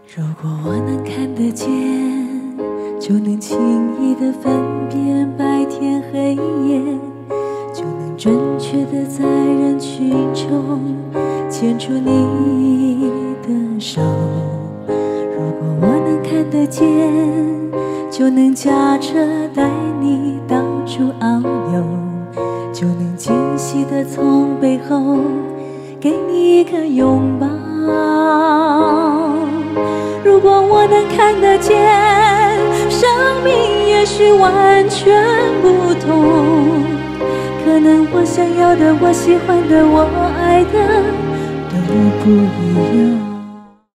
如果我能看得见，就能轻易地分辨白天黑夜，就能准确地在人群中牵住你的手。如果我能看得见，就能驾车带你到处遨游，就能惊喜地从背后给你一个拥抱。如果我能看得见，生命也许完全不同，可能我想要的，我喜欢的，我爱的都不一样。